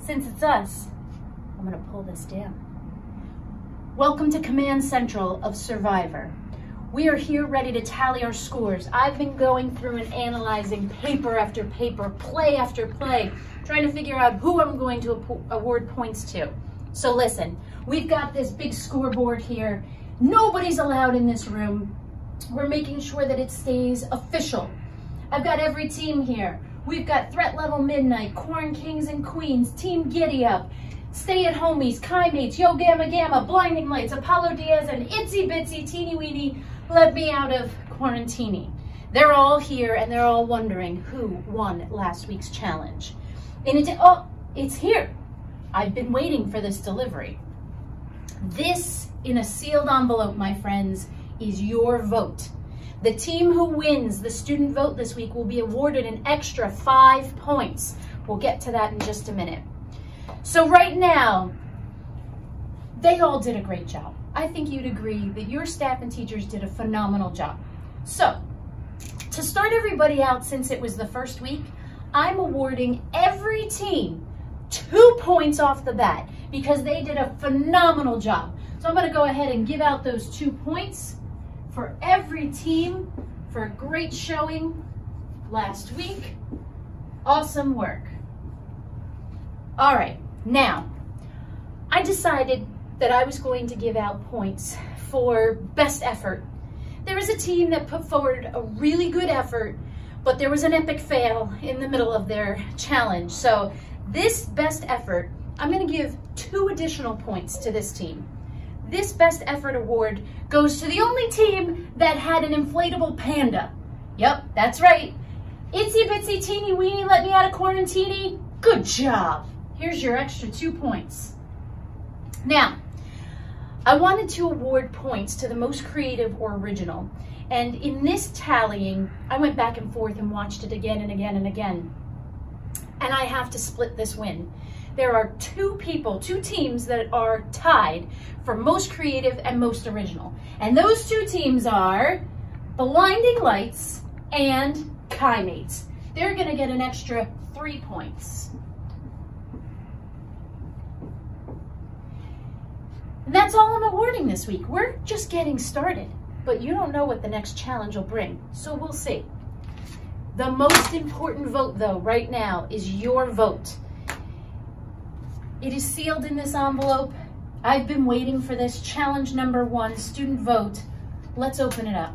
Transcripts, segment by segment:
since it's us, I'm gonna pull this down. Welcome to Command Central of Survivor. We are here ready to tally our scores. I've been going through and analyzing paper after paper, play after play, trying to figure out who I'm going to award points to. So listen, we've got this big scoreboard here. Nobody's allowed in this room. We're making sure that it stays official. I've got every team here. We've got Threat Level Midnight, Corn Kings and Queens, Team Giddy Up, Stay at Homies, Kai Mates, Yo Gamma Gamma, Blinding Lights, Apollo Diaz, and Itsy Bitsy Teeny Weeny Let Me Out of Quarantini. They're all here and they're all wondering who won last week's challenge. And it's here. I've been waiting for this delivery. This, in a sealed envelope, my friends, is your vote. The team who wins the student vote this week will be awarded an extra 5 points. We'll get to that in just a minute. So right now, they all did a great job. I think you'd agree that your staff and teachers did a phenomenal job. So, to start everybody out, since it was the first week, I'm awarding every team 2 points off the bat because they did a phenomenal job. So I'm gonna go ahead and give out those 2 points for every team for a great showing last week. Awesome work. All right, now, I decided that I was going to give out points for best effort. There was a team that put forward a really good effort, but there was an epic fail in the middle of their challenge. So this best effort, I'm gonna give 2 additional points to this team. This best effort award goes to the only team that had an inflatable panda. Yep, that's right. Itsy Bitsy Teeny Weeny Let Me Out of Quarantini. Good job. Here's your extra 2 points. Now, I wanted to award points to the most creative or original. And in this tallying, I went back and forth and watched it again and again and again. And I have to split this win. There are 2 teams that are tied for most creative and most original. And those 2 teams are Blinding Lights and Kai Mates. They're gonna get an extra 3 points. And that's all I'm awarding this week. We're just getting started, but you don't know what the next challenge will bring, so we'll see. The most important vote, though, right now is your vote. It is sealed in this envelope. I've been waiting for this challenge number 1, student vote. Let's open it up.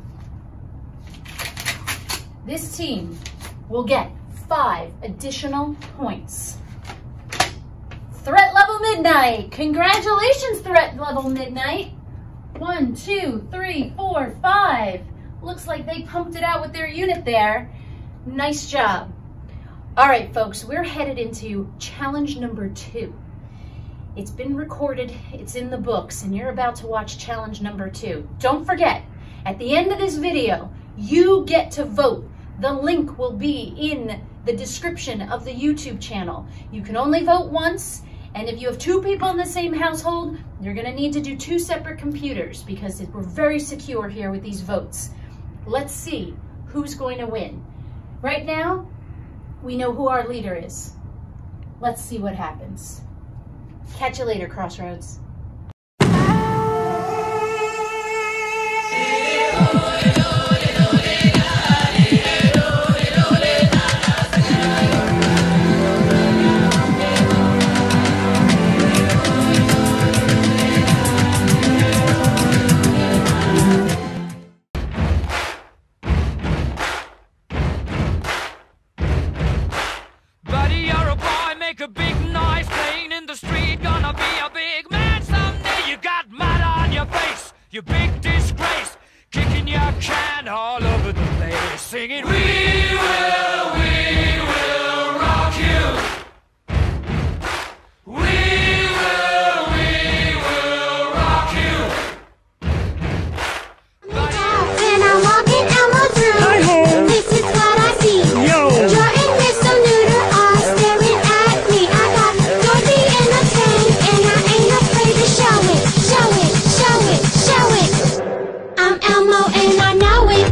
This team will get 5 additional points. Threat Level Midnight. Congratulations, Threat Level Midnight. 1, 2, 3, 4, 5. Looks like they pumped it out with their unit there. Nice job. All right, folks, we're headed into challenge number 2. It's been recorded, it's in the books, and you're about to watch challenge number 2. Don't forget, at the end of this video, you get to vote. The link will be in the description of the YouTube channel. You can only vote once, and if you have 2 people in the same household, you're gonna need to do 2 separate computers because we're very secure here with these votes. Let's see who's going to win. Right now, we know who our leader is. Let's see what happens. Catch you later, Crossroads. A big noise playing in the street, gonna be a big man someday. You got mud on your face, you big disgrace, kicking your can all over the place, singing, we will rock you. We will rock you. When I'm walking Elmo through, this is what I see. Jordan, Mr. Neuter are staring at me. I got Dorothy in a tank, and I ain't afraid to show it, show it, show it, show it. I'm Elmo and I know it.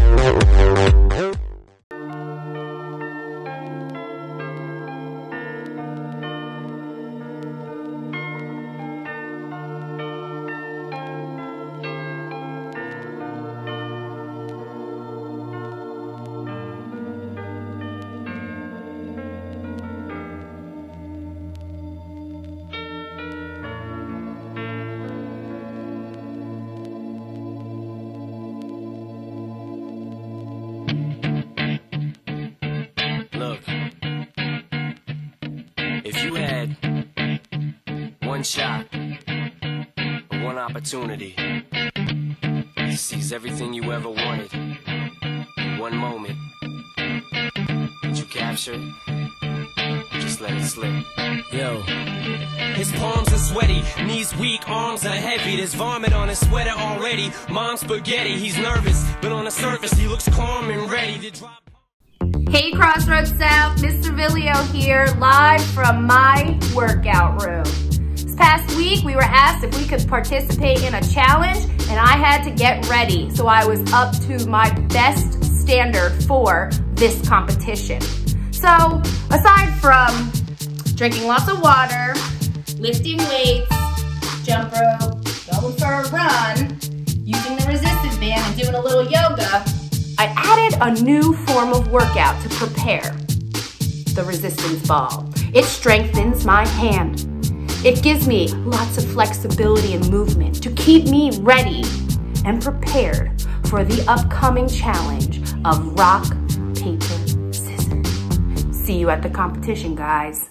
shot, one opportunity to seize everything you ever wanted. One moment that you captured, just let it slip. Yo. His palms are sweaty, knees weak, arms are heavy. There's vomit on his sweater already. Mom's spaghetti, he's nervous, but on the surface he looks calm and ready to drop. Hey Crossroads South, Mr. Villio here, live from my workout room. This past week we were asked if we could participate in a challenge and I had to get ready, so I was up to my best standard for this competition. So aside from drinking lots of water, lifting weights, jump rope, going for a run, using the resistance band and doing a little yoga, I added a new form of workout to prepare: the resistance ball. It strengthens my hand. It gives me lots of flexibility and movement to keep me ready and prepared for the upcoming challenge of rock, paper, scissors. See you at the competition, guys.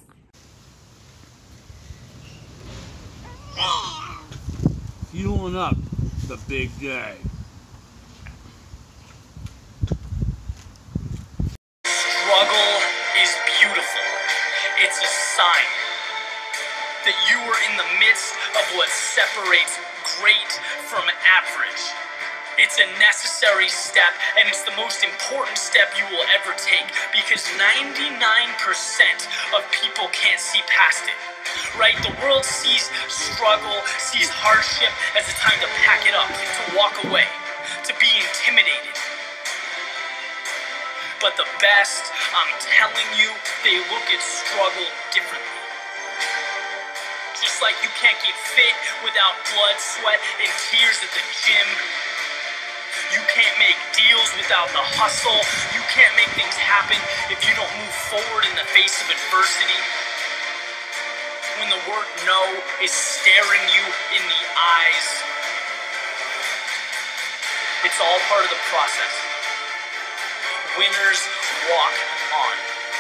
Fueling up the big day. Struggle is beautiful. It's a sign that you are in the midst of what separates great from average. It's a necessary step, and it's the most important step you will ever take, because 99% of people can't see past it. Right? The world sees struggle, sees hardship as a time to pack it up, to walk away, to be intimidated. But the best, I'm telling you, they look at struggle differently. Just like you can't get fit without blood, sweat, and tears at the gym. You can't make deals without the hustle. You can't make things happen if you don't move forward in the face of adversity. When the word no is staring you in the eyes, it's all part of the process. Winners walk on.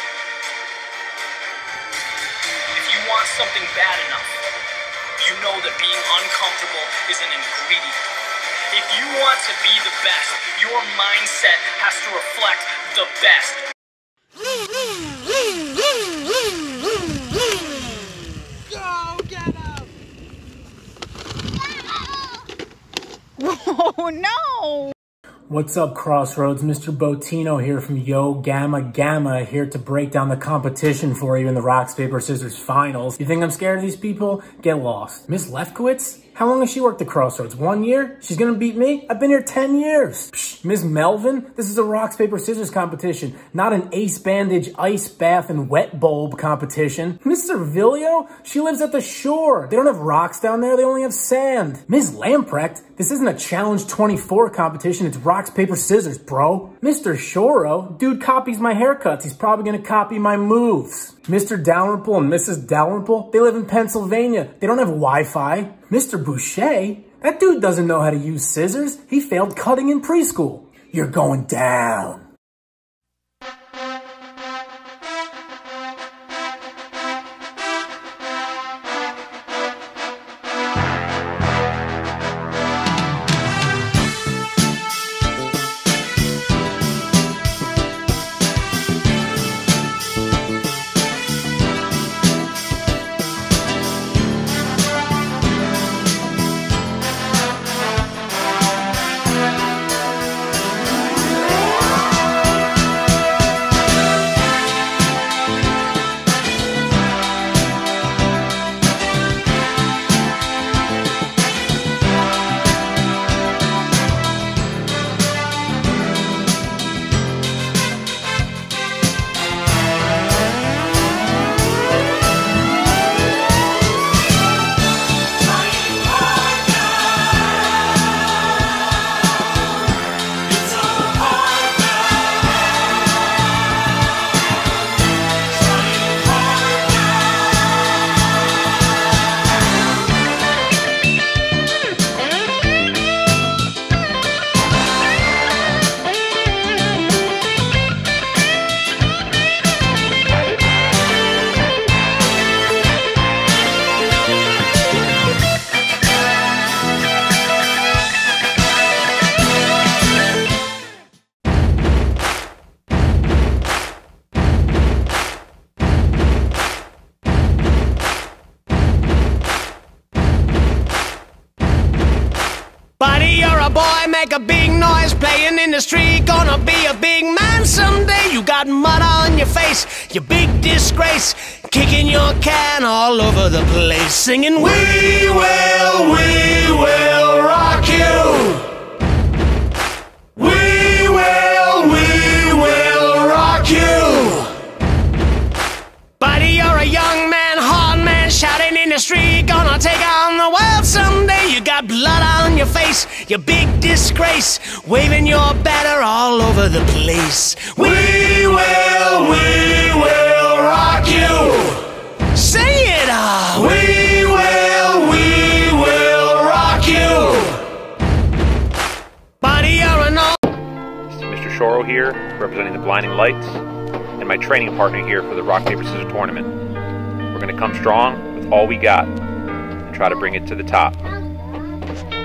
If you want something bad enough, you know that being uncomfortable is an ingredient. If you want to be the best, your mindset has to reflect the best. Go get him! Oh no! What's up, Crossroads? Mr. Botino here from Yo Gamma Gamma, here to break down the competition for you in the Rocks, Paper, Scissors finals. You think I'm scared of these people? Get lost. Miss Lefkowitz? How long has she worked at Crossroads? 1 year? She's gonna beat me? I've been here 10 years. Psh, Ms. Melvin? This is a Rocks, Paper, Scissors competition, not an Ace Bandage, Ice Bath, and Wet Bulb competition. Mr. Villio? She lives at the shore. They don't have rocks down there, they only have sand. Ms. Lamprecht? This isn't a Challenge 24 competition, it's Rocks, Paper, Scissors, bro. Mr. Shoro? Dude copies my haircuts, he's probably gonna copy my moves. Mr. Dalrymple and Mrs. Dalrymple? They live in Pennsylvania. They don't have Wi-Fi. Mr. Boucher? That dude doesn't know how to use scissors. He failed cutting in preschool. You're going down. a big noise playing in the street. Gonna be a big man someday. You got mud on your face, you big disgrace. Kicking your can all over the place, singing, we will rock you. We will rock you. Buddy, you're a young man, hard man, shouting in the street. Gonna take on the world someday. You got blood on your face, you big disgrace. Waving your banner all over the place. We will rock you. Say it all. We will rock you. Buddy, you're an old... This is Mr. Shoro here, representing the Blinding Lights, and my training partner here for the Rock, Paper, Scissors tournament. We're going to come strong with all we got and try to bring it to the top.